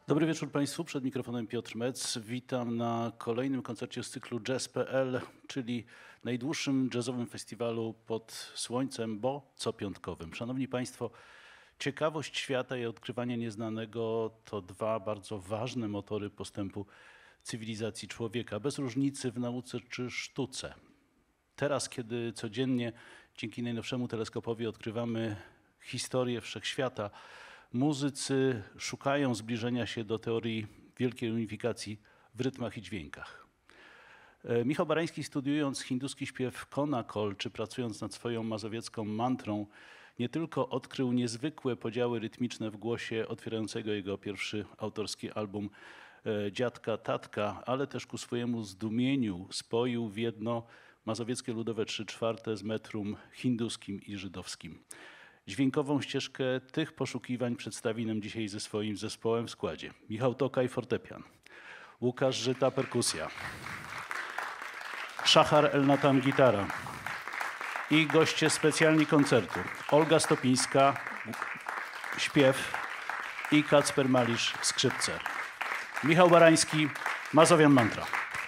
Dobry wieczór Państwu, przed mikrofonem Piotr Mec. Witam na kolejnym koncercie z cyklu Jazz.pl, czyli najdłuższym jazzowym festiwalu pod słońcem, bo copiątkowym. Szanowni Państwo, ciekawość świata i odkrywanie nieznanego to dwa bardzo ważne motory postępu cywilizacji człowieka, bez różnicy w nauce czy sztuce. Teraz, kiedy codziennie dzięki najnowszemu teleskopowi odkrywamy historię wszechświata, muzycy szukają zbliżenia się do teorii wielkiej unifikacji w rytmach i dźwiękach. Michał Barański, studiując hinduski śpiew Konakol, czy pracując nad swoją mazowiecką mantrą, nie tylko odkrył niezwykłe podziały rytmiczne w głosie otwierającego jego pierwszy autorski album Dziadka Tatka, ale też ku swojemu zdumieniu spoił w jedno mazowieckie ludowe 3/4 z metrum hinduskim i żydowskim. Dźwiękową ścieżkę tych poszukiwań przedstawi nam dzisiaj ze swoim zespołem w składzie Michał Tokaj, fortepian, Łukasz Żyta, perkusja, Szachar Elnatan, gitara i goście specjalni koncertu Olga Stopińska, śpiew i Kacper Malisz, skrzypce. Michał Barański, Mazowian Mantra.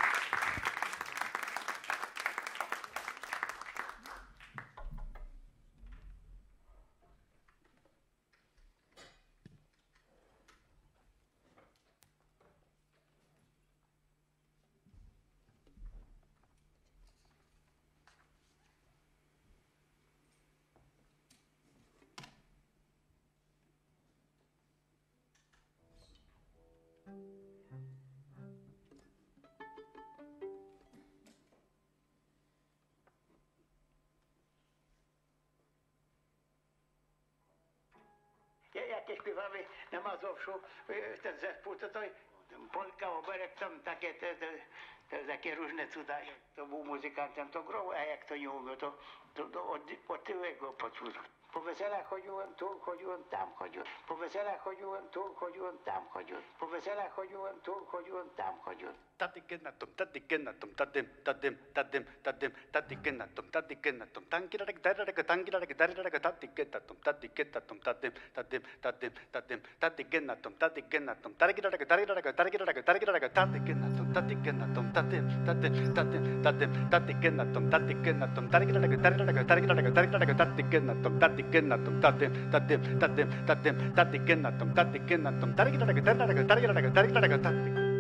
Jak śpiewamy na Mazowszu, ten zespół, to Polka, oberek, tam takie różne cuda. To był muzykantem, to grał, a jak to nie umiał, to od tyłego podsłuchał. Po weselach chodziłem tu, chodziłem tam, chodziłem. Po weselach chodziłem tu, chodziłem tam, chodziłem. Po weselach chodziłem tu, chodziłem tam, chodziłem. Tatykenatum, tatykenatum, tadim, tadim, tadim, tadim, tatykenatum, tatykenatum, tankirarek, dararek, tankirarek, dararek, tatykenatum, tatykenatum, tadim, tadim, tadim, tadim, tatykenatum, tatykenatum, tarikirarek, dararek, tarikirarek, tarikirarek, tatykenatum, tatykenatum, tadim, tadim, tadim, tadim, tatykenatum, tatykenatum, tarikirarek, dararek, tarikirarek, tarikirarek, tatykenatum, tatykenatum, tadim, tadim, tadim, tadim, tatykenatum, tatykenatum, tarikirarek, dararek, tarikirarek, tarikirarek, tatykenatum.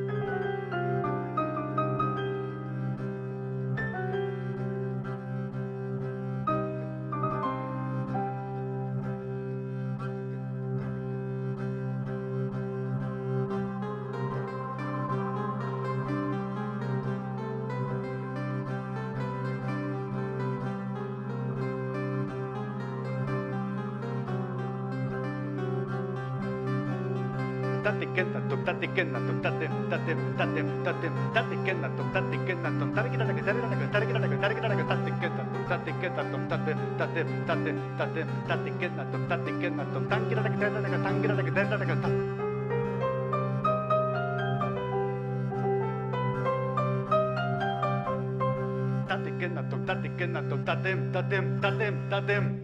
Tatykenatum, tatykenatum, tadim, tadim, tadim, tadim, tatykenatum, tatykenatum, tarikirarek, dararek, tarikirarek, tarikirarek, tatykenatum, tatykenatum, tadim, tadim, tadim, tadim, tatykenatum, tatykenatum, tankirarek, dararek, tankirarek, dararek, tatykenatum, tatykenatum, tadim, tadim, tadim, tadim.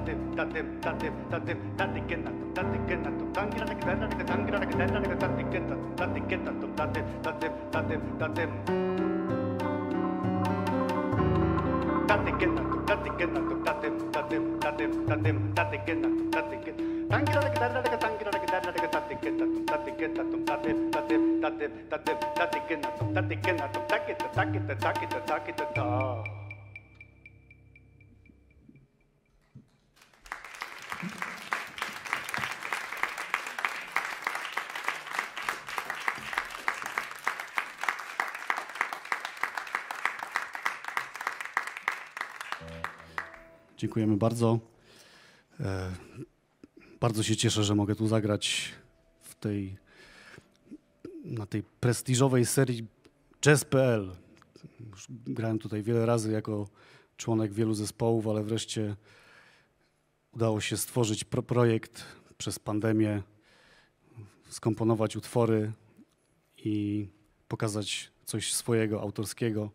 Dziękujemy bardzo. Bardzo się cieszę, że mogę tu zagrać na tej prestiżowej serii Jazz.pl. Już grałem tutaj wiele razy jako członek wielu zespołów, ale wreszcie udało się stworzyć projekt przez pandemię, skomponować utwory i pokazać coś swojego, autorskiego.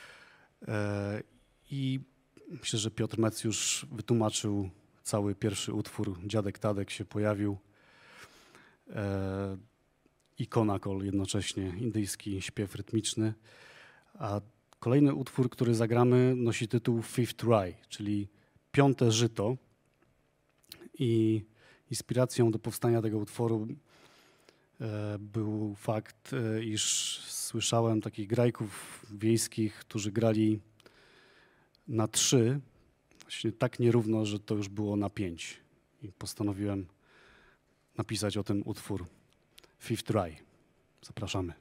I myślę, że Piotr Metz już wytłumaczył cały pierwszy utwór. Dziadek Tadek się pojawił. I Konakol jednocześnie, indyjski śpiew rytmiczny. A kolejny utwór, który zagramy, nosi tytuł Fifth Rye, czyli piąte żyto. I inspiracją do powstania tego utworu był fakt, iż słyszałem takich grajków wiejskich, którzy grali na 3, właśnie tak nierówno, że to już było na 5. I postanowiłem napisać o tym utwór Fifth Rye. Zapraszamy.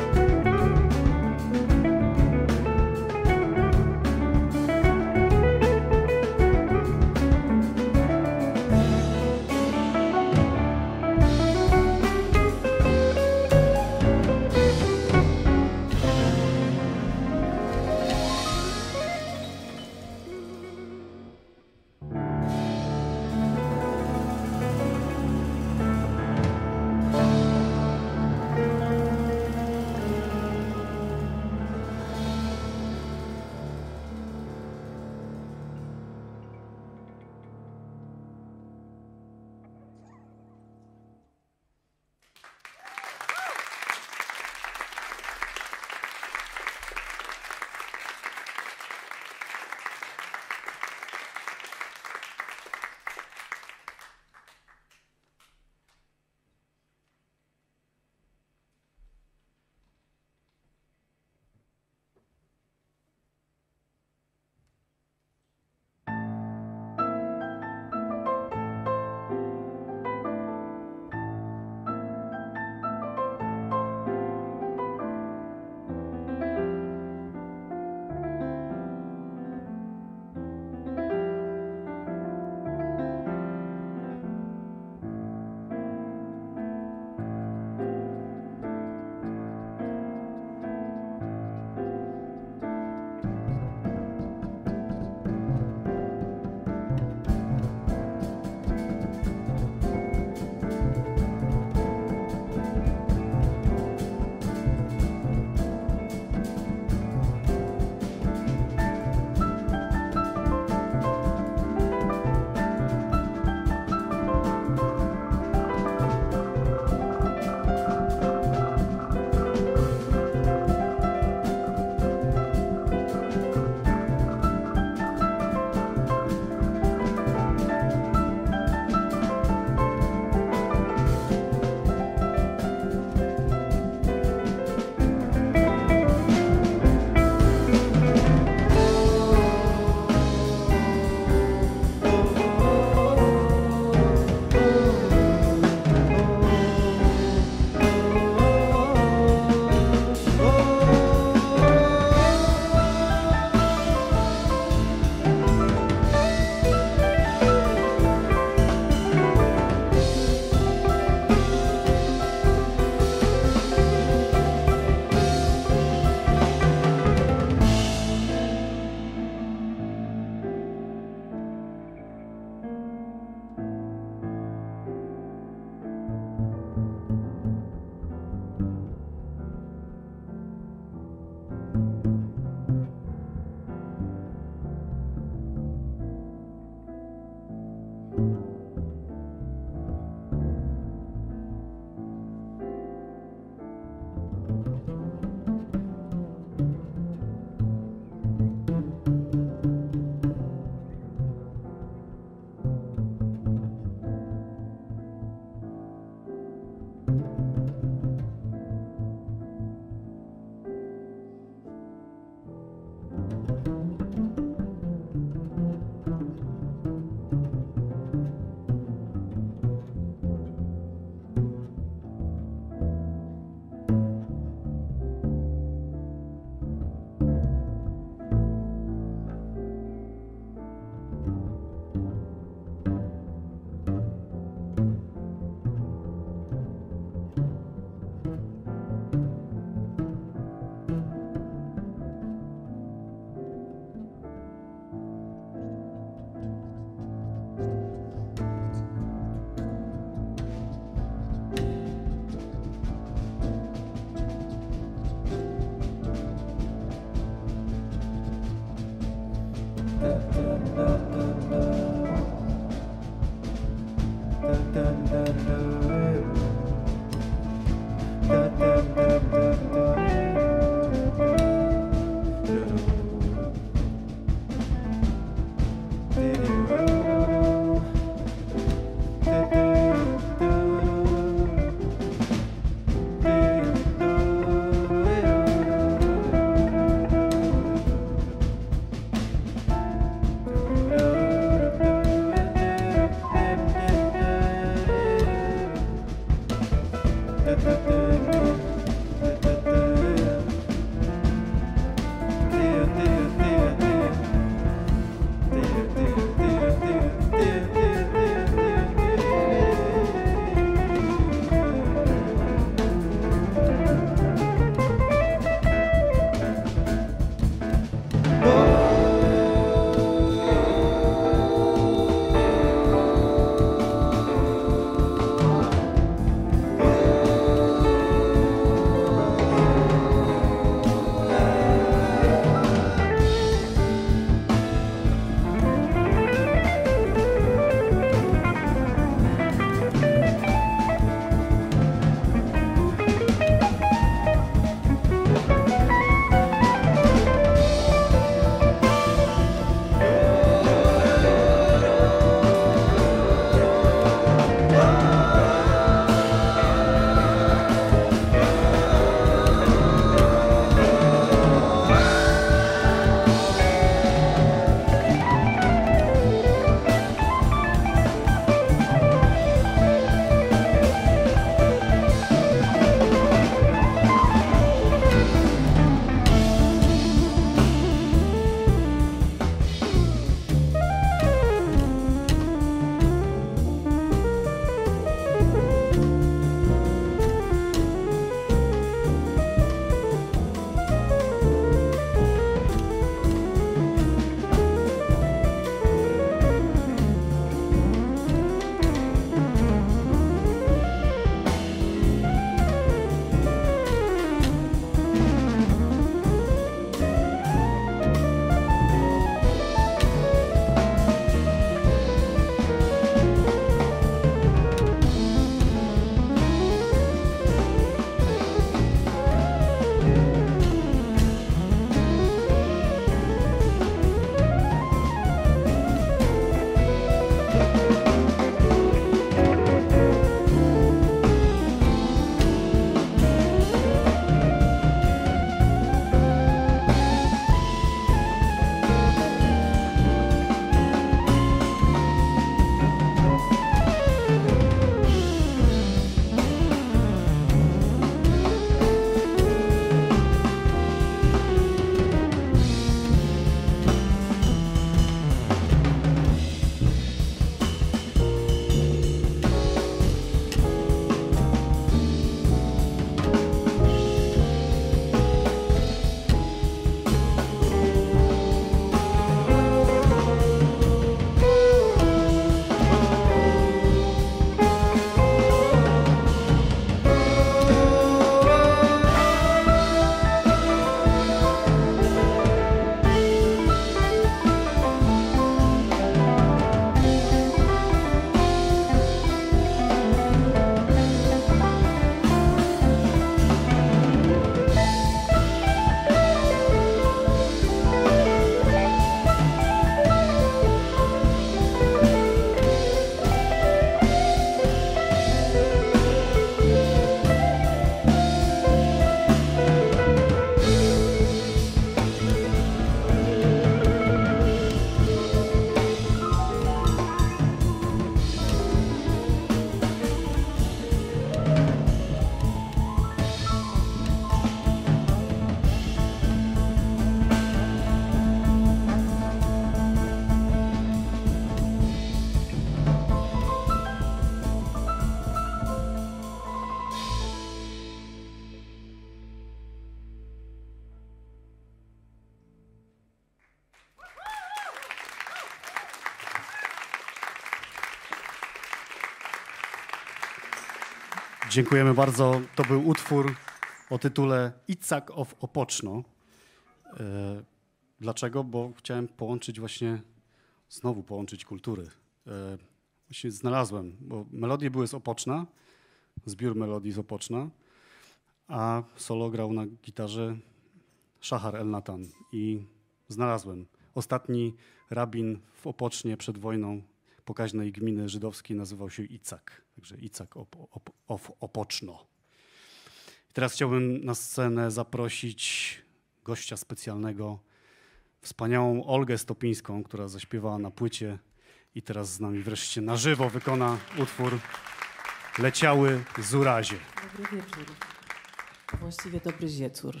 Dziękujemy bardzo. To był utwór o tytule Icak of Opoczno. Dlaczego? Bo chciałem znowu połączyć kultury. Właśnie znalazłem, bo melodie były z Opoczna, zbiór melodii z Opoczna, a solo grał na gitarze Szachar El-Natan i znalazłem. Ostatni rabin w Opocznie przed wojną pokaźnej gminy żydowskiej nazywał się Icak, także Icak of Opoczno. I teraz chciałbym na scenę zaprosić gościa specjalnego, wspaniałą Olgę Stopińską, która zaśpiewała na płycie i teraz z nami wreszcie na żywo wykona utwór Leciały Zurazie. Dobry wieczór. Właściwie dobry ziecór.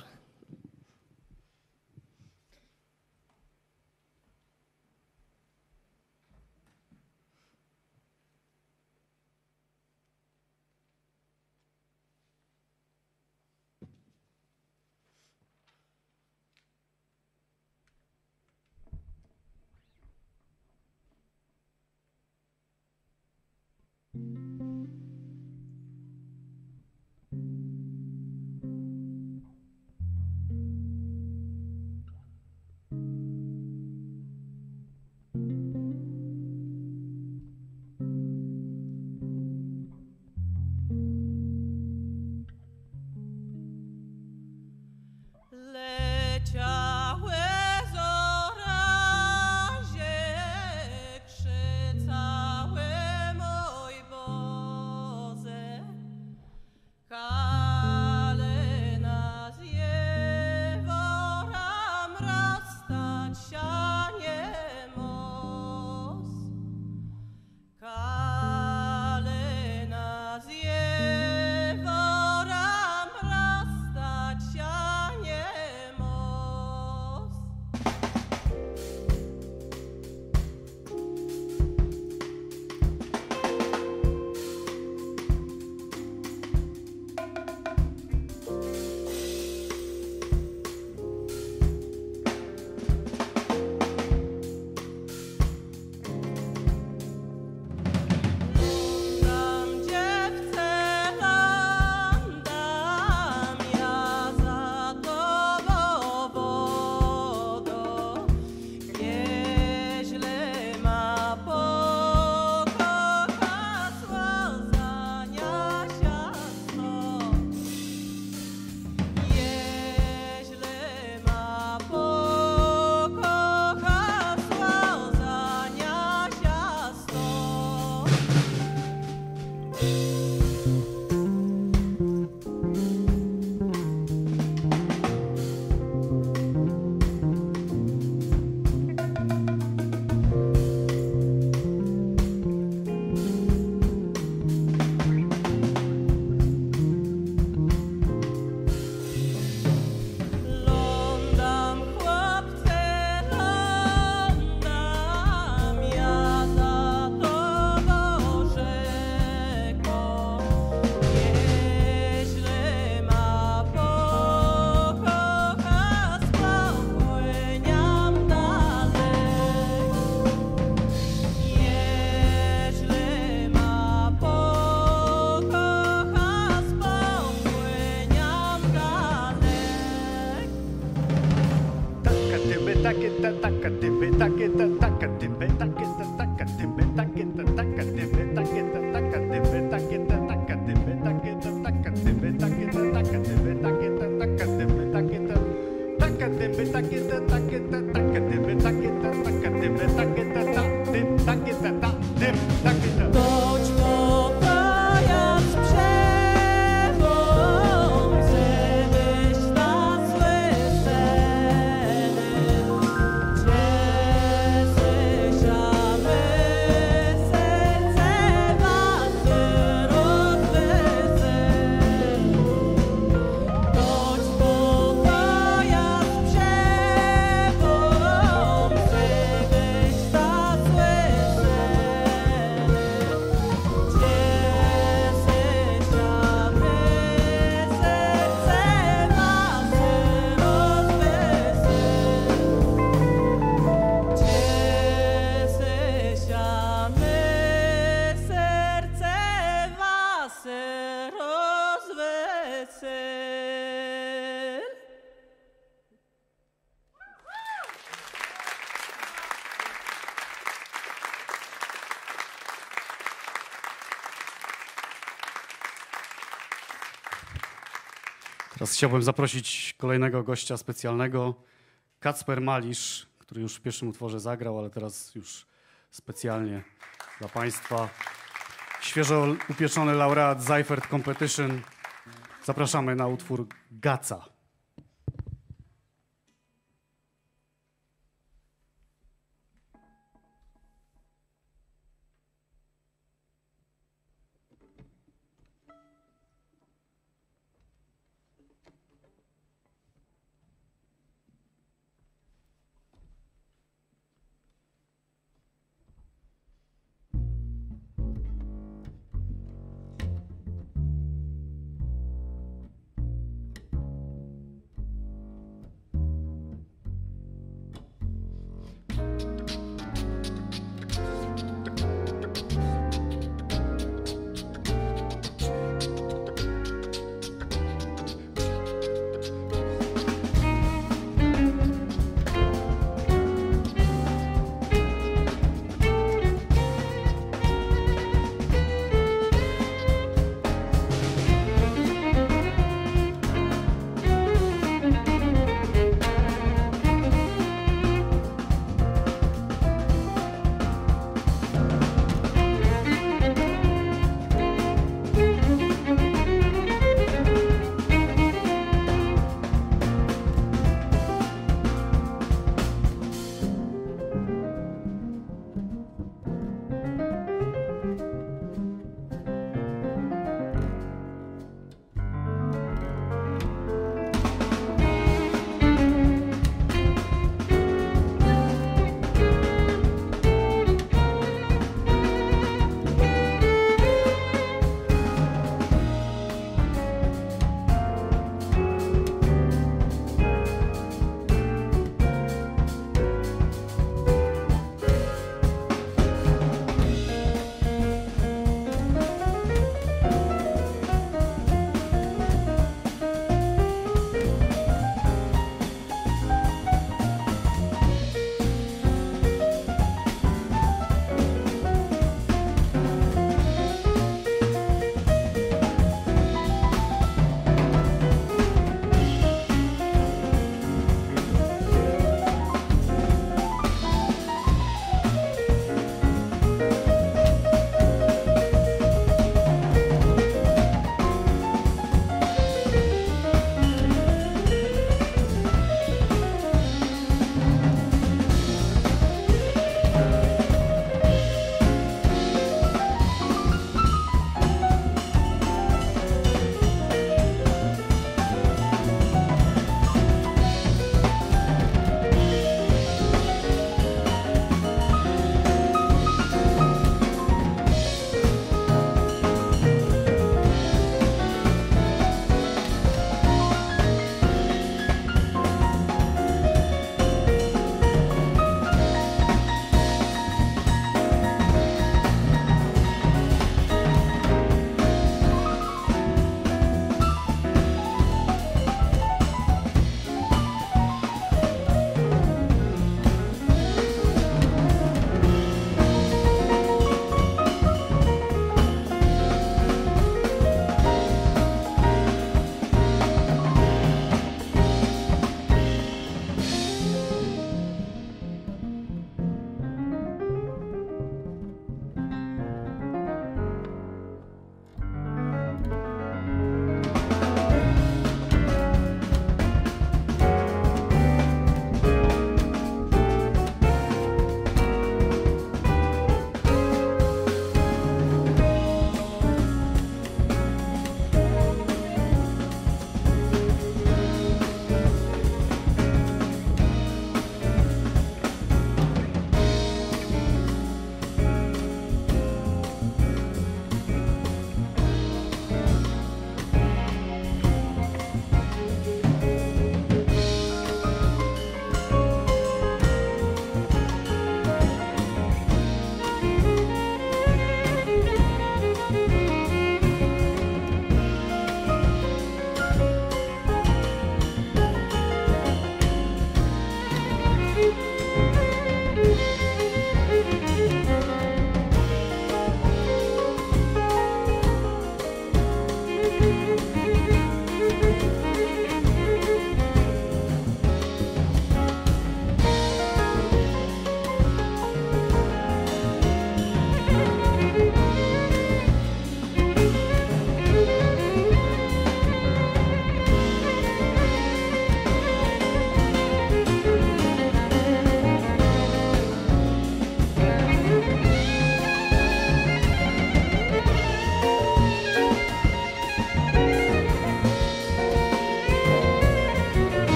Teraz chciałbym zaprosić kolejnego gościa specjalnego, Kacper Malisz, który już w pierwszym utworze zagrał, ale teraz już specjalnie dla Państwa. Świeżo upieczony laureat Seifert Competition. Zapraszamy na utwór Gaca.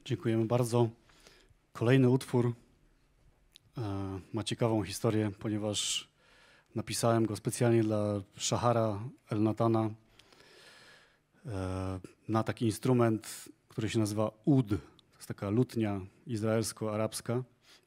Dziękujemy bardzo. Kolejny utwór ma ciekawą historię, ponieważ napisałem go specjalnie dla Shahara El-Natana na taki instrument, który się nazywa ud. To jest taka lutnia izraelsko-arabska.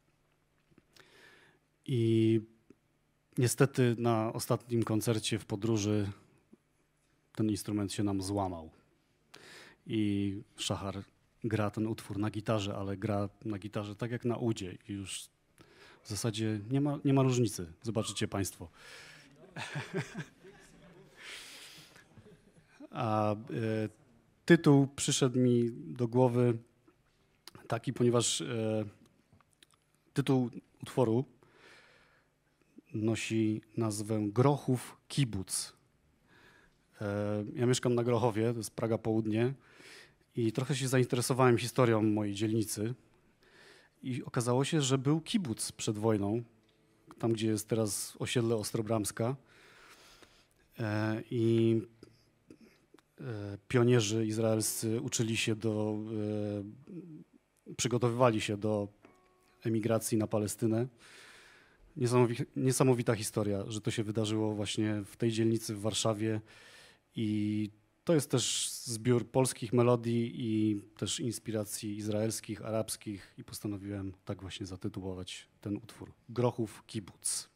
I niestety na ostatnim koncercie w podróży ten instrument się nam złamał. I Shahar gra ten utwór na gitarze, ale gra na gitarze tak jak na udzie. I już w zasadzie nie ma różnicy. Zobaczycie Państwo. A tytuł przyszedł mi do głowy taki, ponieważ tytuł utworu nosi nazwę Grochów Kibuc. Ja mieszkam na Grochowie, to jest Praga Południe, i trochę się zainteresowałem historią mojej dzielnicy. I okazało się, że był kibuc przed wojną, tam gdzie jest teraz osiedle Ostrobramska. I pionierzy izraelscy przygotowywali się do emigracji na Palestynę. Niesamowita historia, że to się wydarzyło właśnie w tej dzielnicy w Warszawie. I to jest też zbiór polskich melodii i też inspiracji izraelskich, arabskich i postanowiłem tak właśnie zatytułować ten utwór. Grochów Kibuc.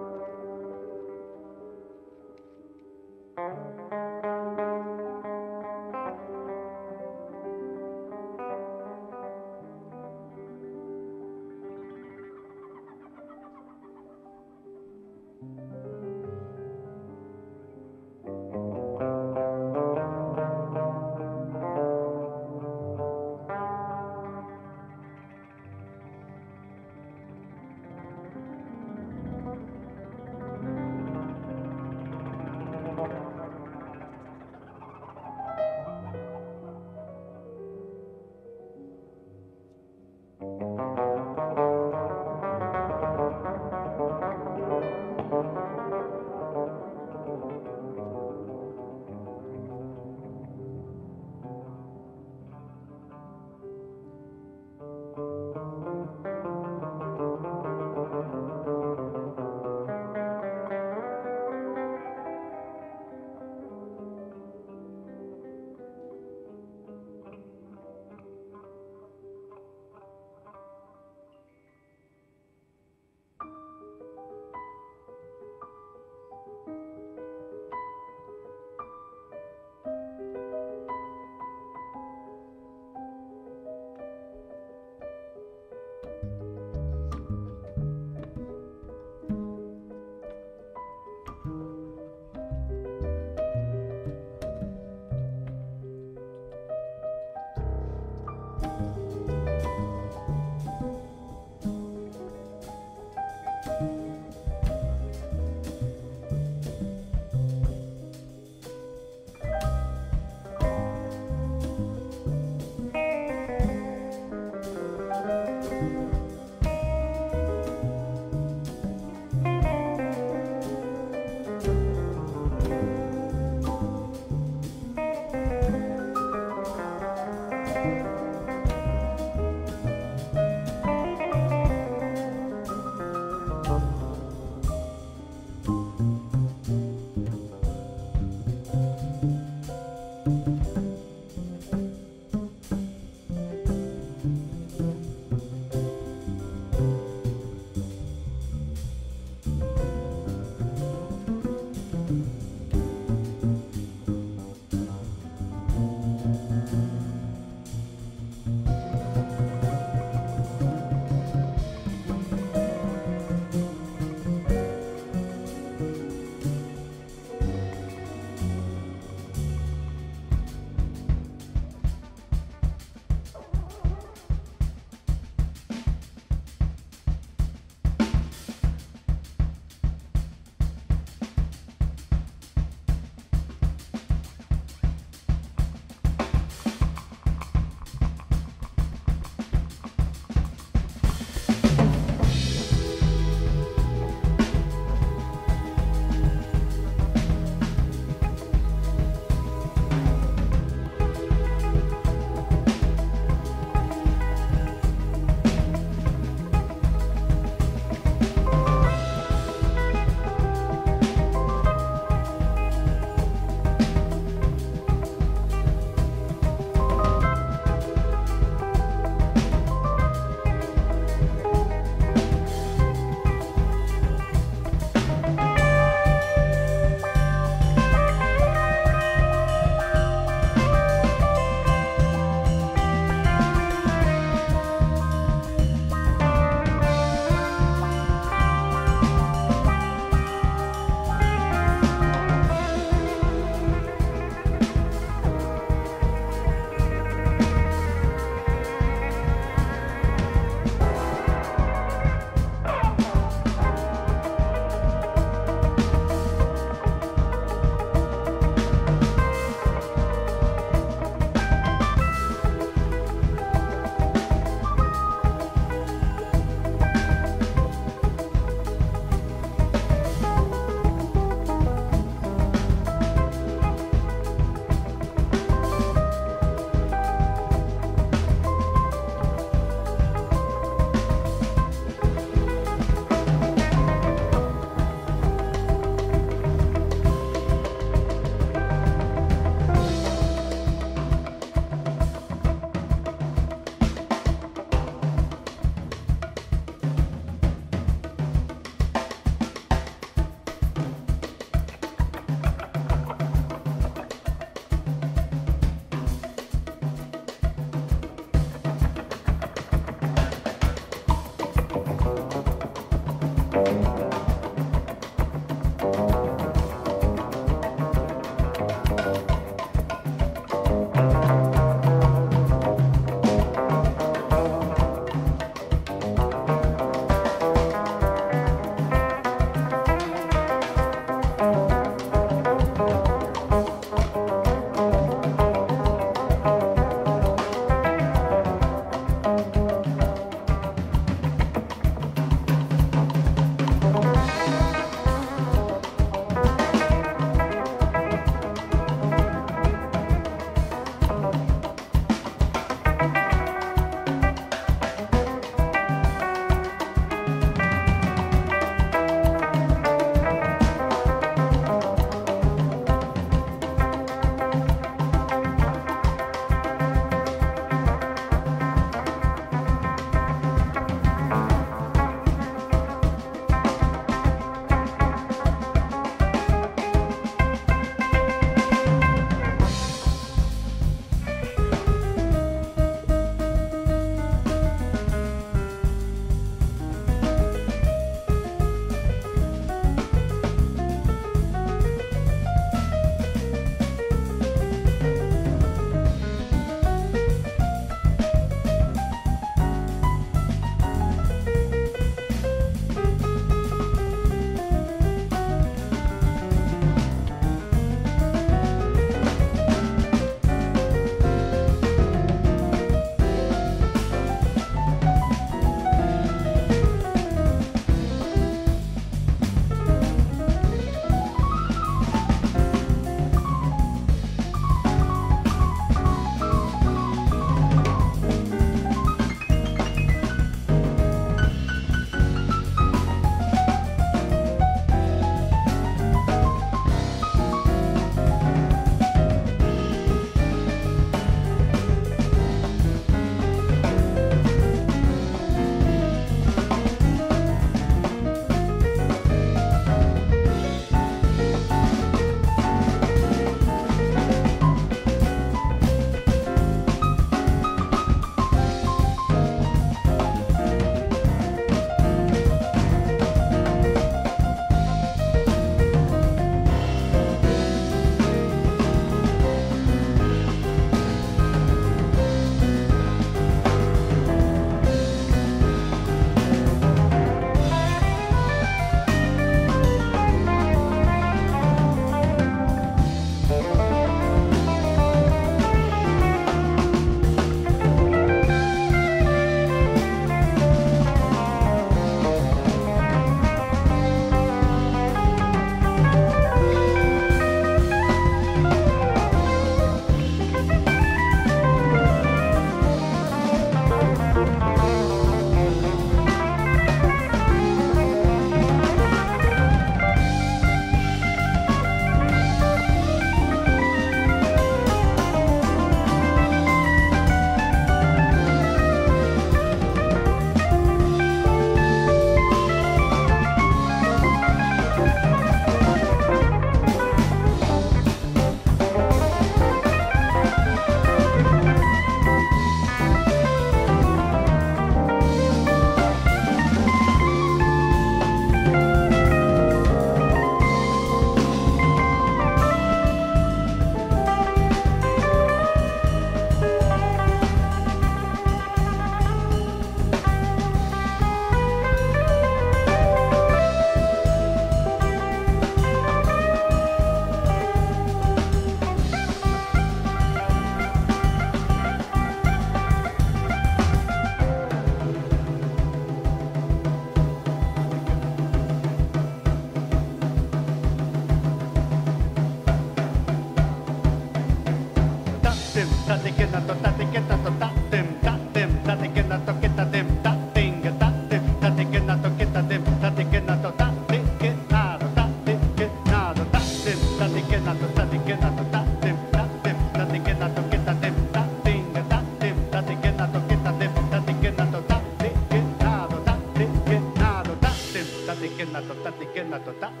Tatikena to tatikena to tatim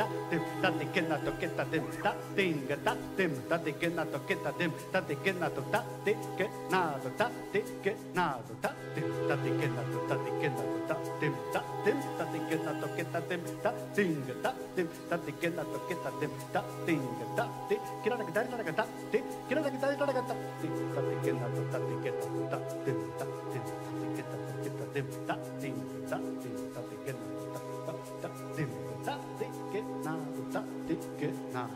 tatim, tatikena toketatim, tatinga tatim, tatikena toketatim, tatikena to tatikenado, tatikenado, tatim, tatikena to tatim, tatim, tatikena toketatim, tatinga tatim, tatikena toketatim, tatinga tati, kirada kirada tati, kirada kirada tati, tatikena to tatikena to tatim, tatim, tatikena toketatim, tatim, tatim, tatikena to tatim, tatikenado, tatikenado.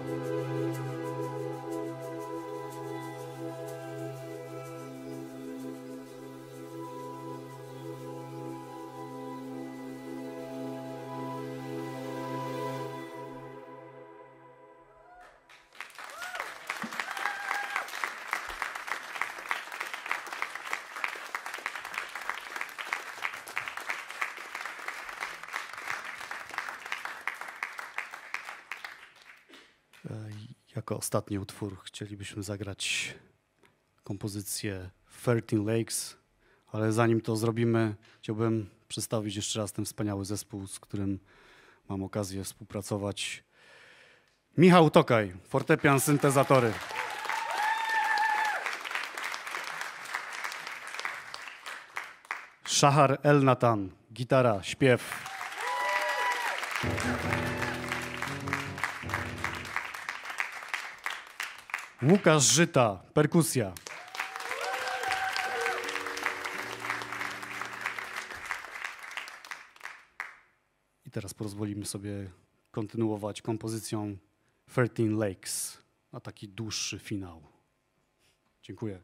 Jako ostatni utwór chcielibyśmy zagrać kompozycję 13 Lakes, ale zanim to zrobimy, chciałbym przedstawić jeszcze raz ten wspaniały zespół, z którym mam okazję współpracować. Michał Tokaj, fortepian, syntezatory. Shahar El Natan, gitara, śpiew. Łukasz Żyta, perkusja. I teraz pozwolimy sobie kontynuować kompozycją 13 Lakes na taki dłuższy finał. Dziękuję.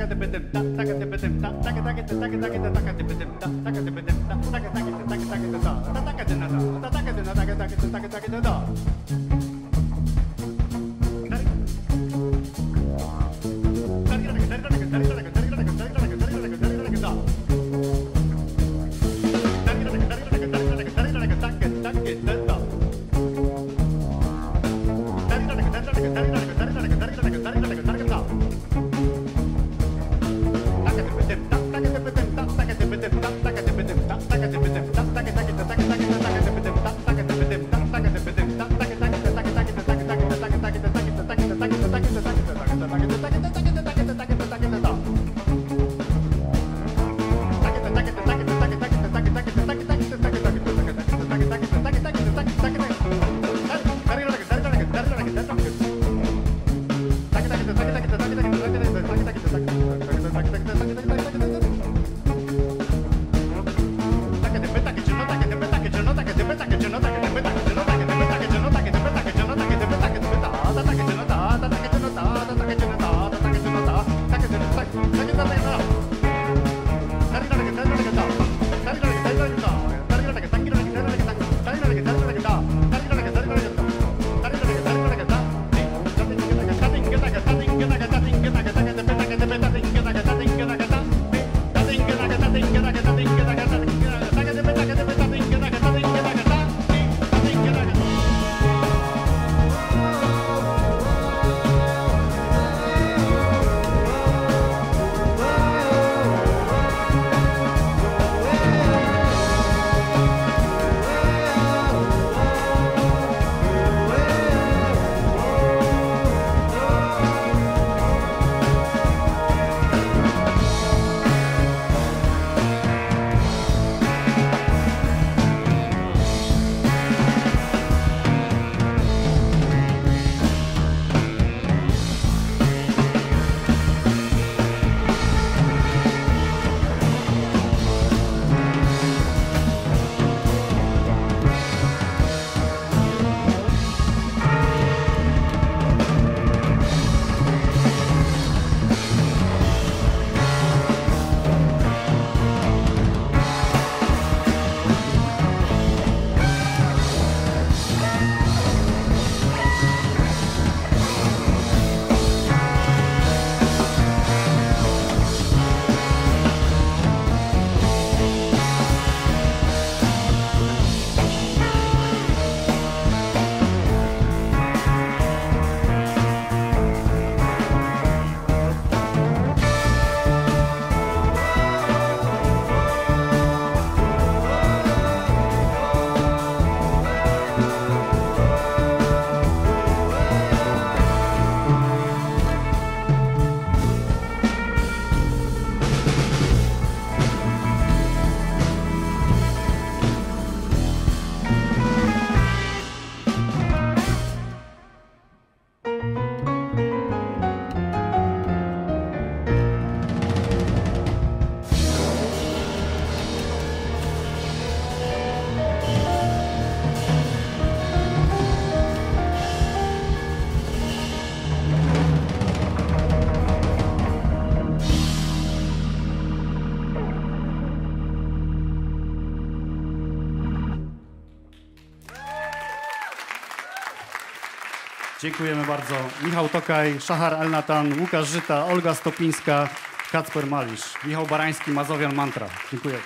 Dziękujemy bardzo. Michał Tokaj, Szachar Elnatan, Łukasz Żyta, Olga Stopińska, Kacper Malisz, Michał Barański, Mazowian Mantra. Dziękuję.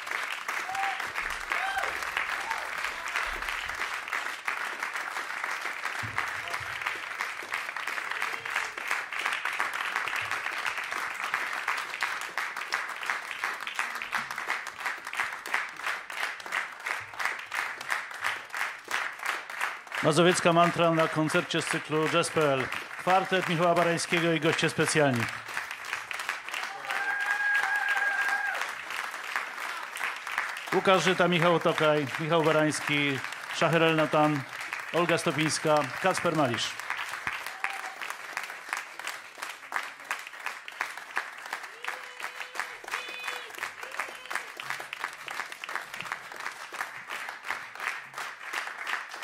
Mazowiecka Mantra na koncercie z cyklu Jazz.pl. Kwartet Michała Barańskiego i goście specjalni. Łukasz Żyta, Michał Tokaj, Michał Barański, Szachar Elnatan, Olga Stopińska, Kacper Malisz.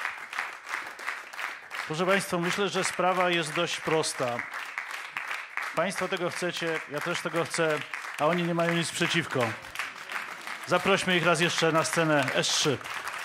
Proszę Państwa, myślę, że sprawa jest dość prosta. Państwo tego chcecie, ja też tego chcę, a oni nie mają nic przeciwko. Zaprośmy ich raz jeszcze na scenę S3.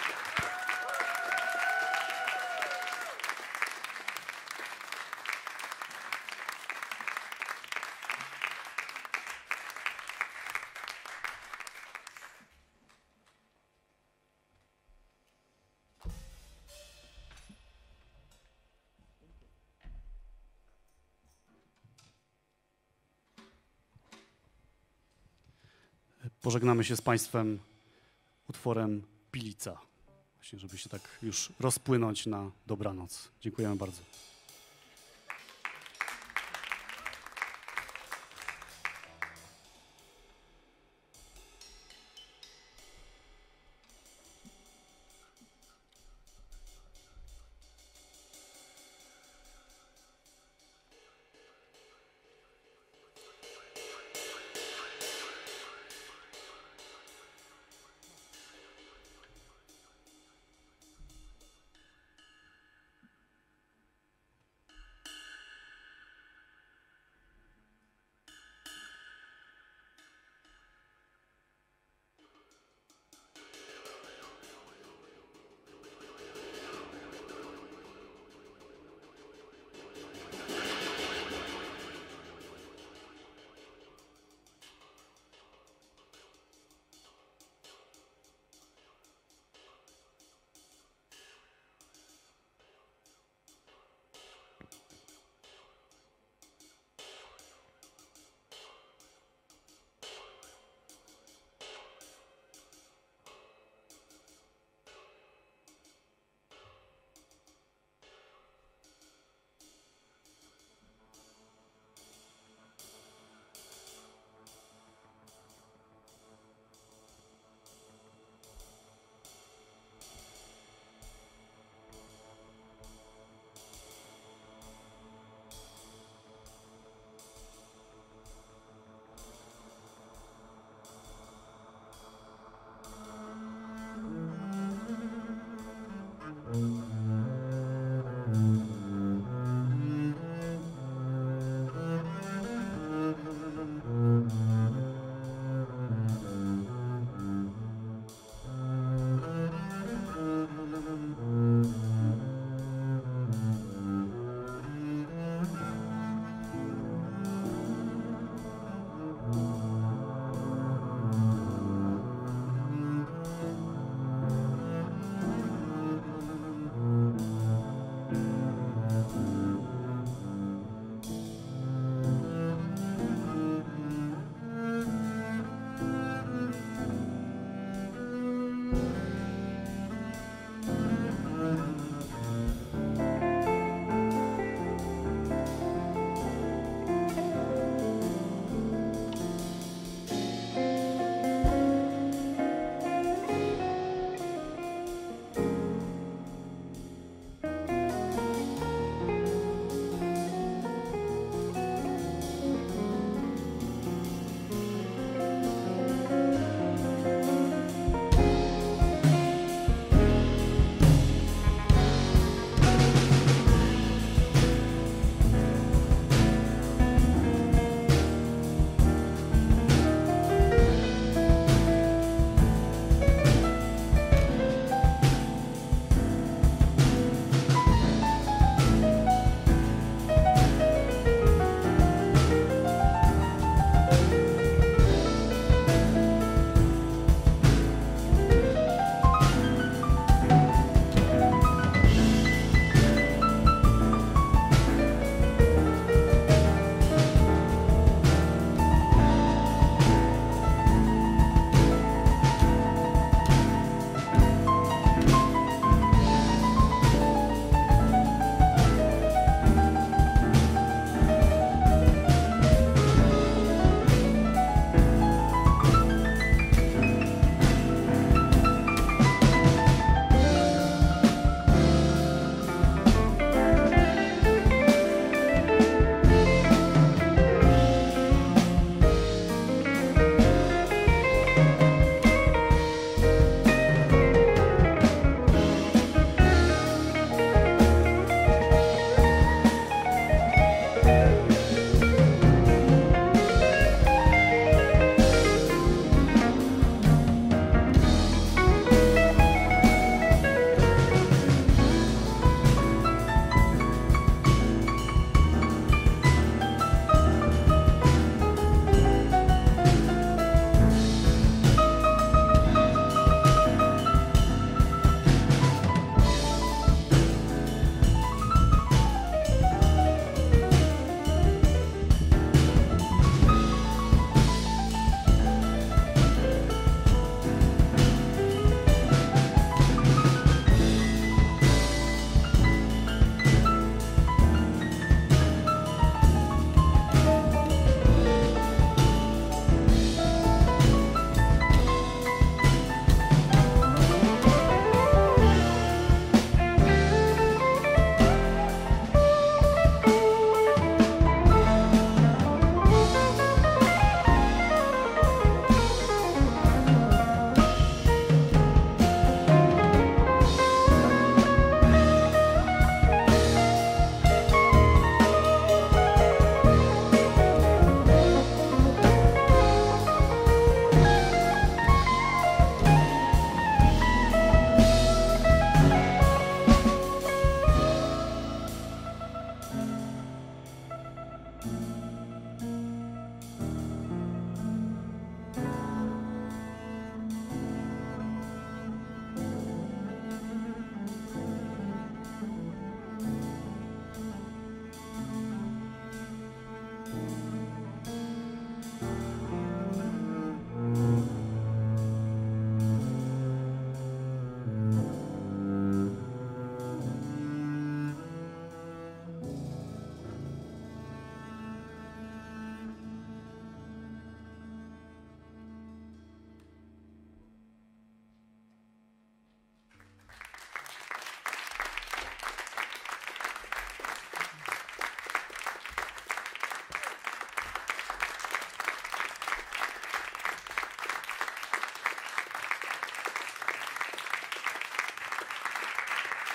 Pożegnamy się z Państwem utworem Pilica. Właśnie, żeby się tak już rozpłynąć na dobranoc. Dziękujemy bardzo.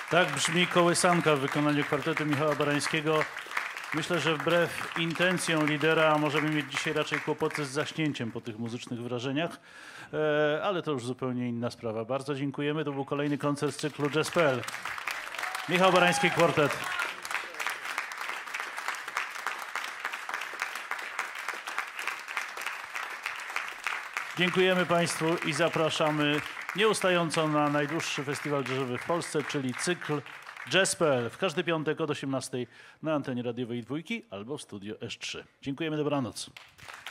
Tak brzmi kołysanka w wykonaniu kwartetu Michała Barańskiego. Myślę, że wbrew intencjom lidera możemy mieć dzisiaj raczej kłopoty z zaśnięciem po tych muzycznych wrażeniach, ale to już zupełnie inna sprawa. Bardzo dziękujemy. To był kolejny koncert z cyklu Jazz.pl. Michał Barański, kwartet. Dziękujemy Państwu i zapraszamy nieustająco na najdłuższy festiwal jazzowy w Polsce, czyli cykl Jazz.pl. W każdy piątek od 18:00 na antenie radiowej Dwójki albo w studio S3. Dziękujemy, dobranoc.